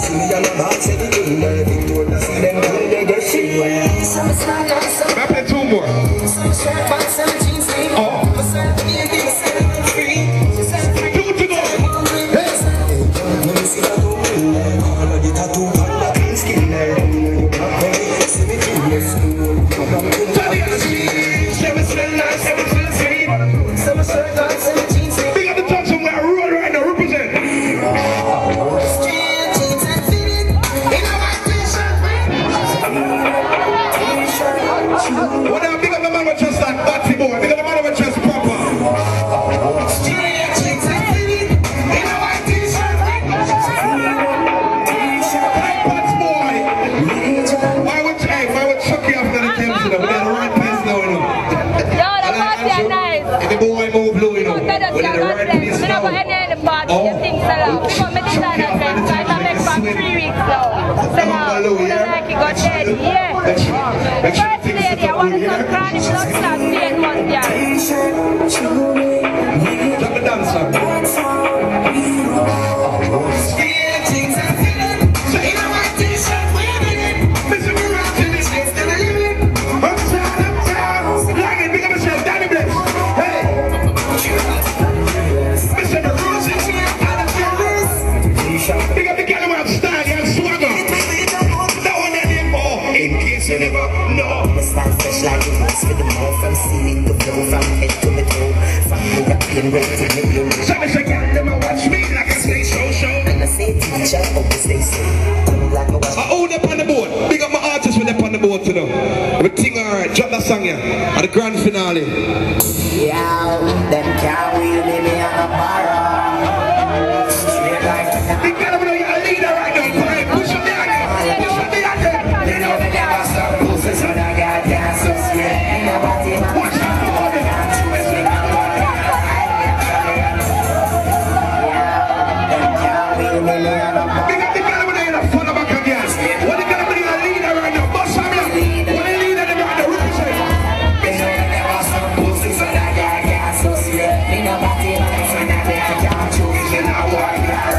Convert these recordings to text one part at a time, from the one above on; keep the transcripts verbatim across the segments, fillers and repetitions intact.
I play two more. Oh. Two to go. Big up the top somewhere, I roll right now, represent. What up, big up the man with just that batty boy, big up the man with just proper. Pants boy. Why would hey, why would chuck you after the came to them? We got the right place now, you know. Yo, the party is nice. If the boy move blue, you know. We got the right place now. I don't any party, you think so long. Because I decided that I make for three weeks now. So now, I don't like it got dead, yeah. First lady, I want to come chronic blood clot pain month, yeah. Drop the dancer. Big up the girl with style and swagger. That one that name for in case you never know. The style fresh like it was with the mouth from ceiling to floor, from head to the toe, from European way to million. So I say, girl, them a watch me like a space show show. And I say, teacher, always they say, come like a watch. I own up on the board. Big up my artists when they're on the board to know. Everything alright. Drop that song here at the grand finale. Yeah, them can't wheel me me on a barra. Big girl, I'm gonna a leader right now. Push up the hand. Push up the hand. They never never stop pushing, so I got dancers, yeah. Watch out for the big up the girl, I'm gonna a follow back again. What the girl, I'm gonna a leader right now. Boss up here. What the leader, they're gonna represent. They never stop pushing, so I got dancers, yeah. They never take time, so I can't choose. You know what?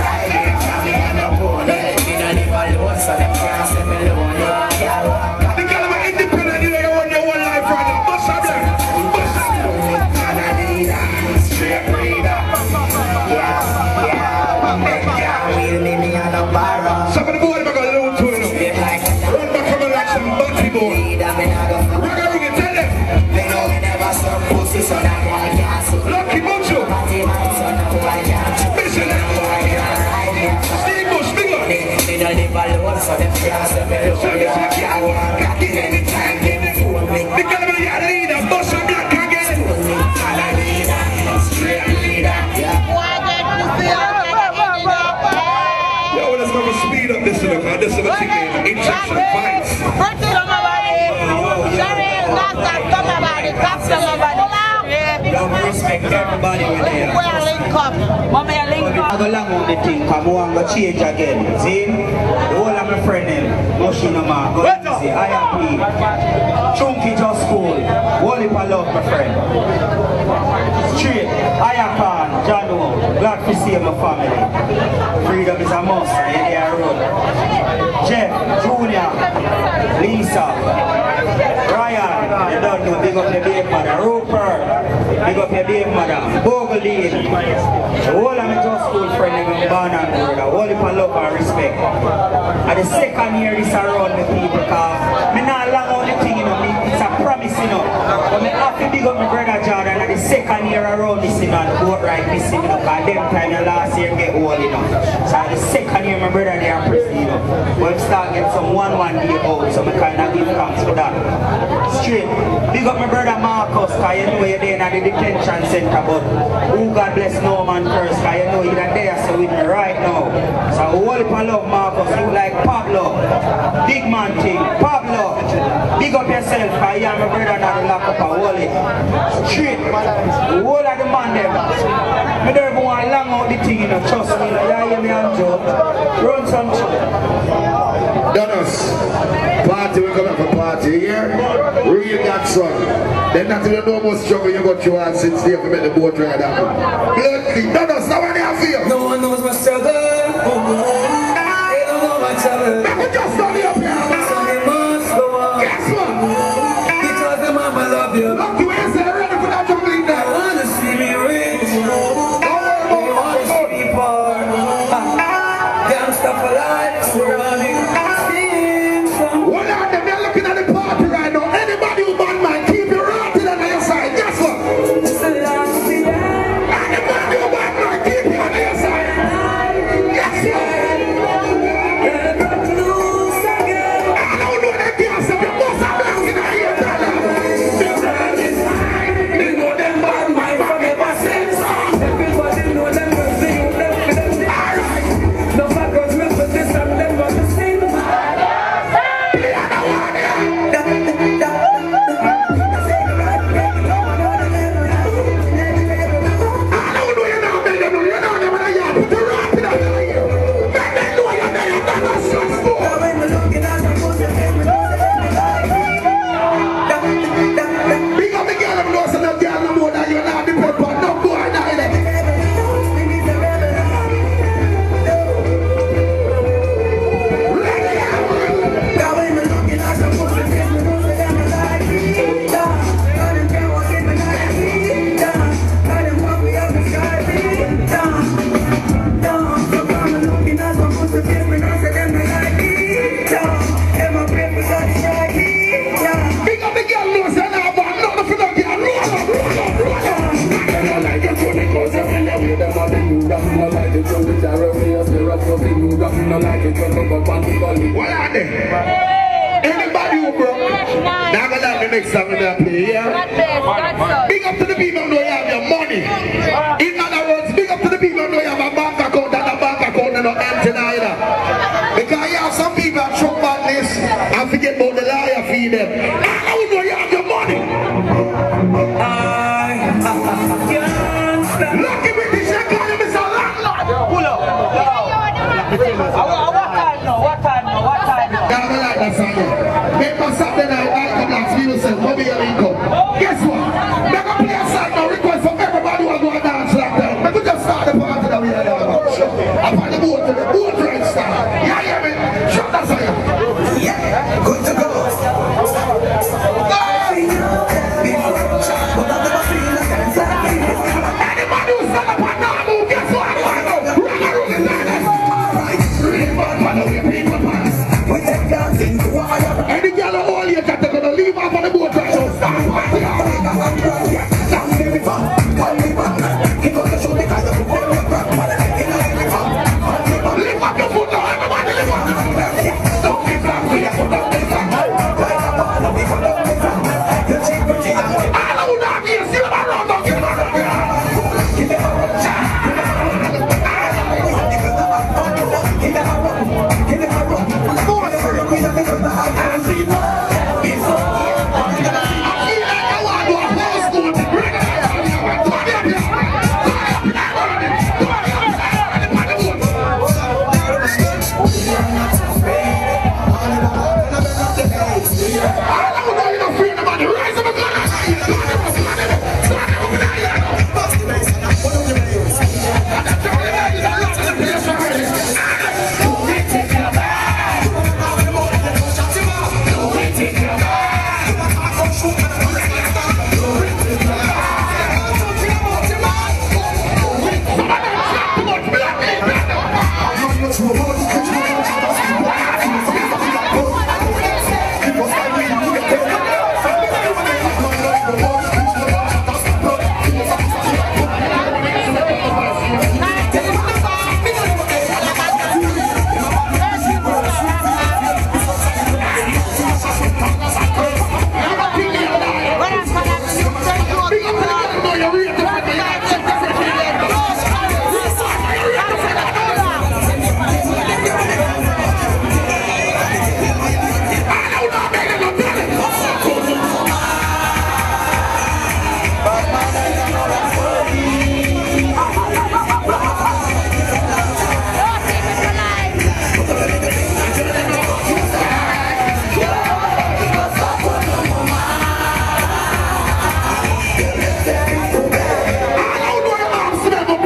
So them can't say me alone, yeah. The girl I'm independent, you know you want your one life right now. Bust up there. Bust up. And I need a straight breeder. Yeah, yeah. They can't wheel me, me on a barra. Some of the boys are gonna load to it. Run back from like some batty boy. We're gonna ring it, tell them. They know me never stop pussy, so that boy can't see. Lucky Mucho. Listen. Steve Bush, big up. They don't live alone, so them can't say me alone, yeah. Cocky anytime, give me food. The girl I'm gonna lead us, bust up black again. And I need a straight breeder. Yo, let's go speed up this look. This is a thing, injection vibes. Respect everybody when they are. We're link up. Mommy, I link up. I go along with the thing, come on, go change again. See? The whole of my friend name, Moshinoma, go easy, I am P. Chunky just school. Wally for love, my friend. Straight, Ayakan, Jano, glad to see my family. Freedom is a must, I hear they are road. Jeff, Junior, Lisa, Ryan, you don't know, big up your big mother, Rupert, big up your big mother, Bogle, the whole of my just school friend, even born and brother, Wally for love and respect. At the second year this around the people, because me not long on the thing, you know, me, it's a promise, you know. But me have to big up my brother Jordan at the second year around this, you know, the boat ride missing, you know, because them time the last year get old, you know. So at the second year my brother they are prison, you know. But we start getting some one one day out, so me kind of give thanks for that. Straight, big up my brother Marcus, because you know you're there at the detention center, but who God bless no man first, because you know you're there so with me right now. So whole heap of love Marcus, you like Pablo, big man thing, Pablo, big up yourself, because you and my brother not lock up a wallet. Straight, the whole of the man them. I don't even want to long out the thing, you know, trust me, you know, you hear me and Joe. Run some Donos, party, we come up for party here. Real that son. Then not even know more struggle you got through and since there to make the boat ride happen. Bloodly, Donos, now what do you feel? No one knows my struggle. They don't know my sugar, no like it when we go on the gully. What are they? Anybody who broke? Now I'm gonna have the next song that I play, yeah? Big up to the people who know you have your money. In other words, big up to the people who know you have a bank account and a bank account and not empty neither. Because you have some people that truck badness and forget about the liar feed them. How would know you have your money? I can't stand. Lucky with this, you're calling me a landlord. Pull up. What time now? What time now? What time now? Yeah, I like that song. Make my Saturday night, I come down to you and say, come here, Lincoln. Guess what? They're going to play a song now, request from everybody who are going to dance like that. Let me just start the party that we are doing. I find the boat to the boat.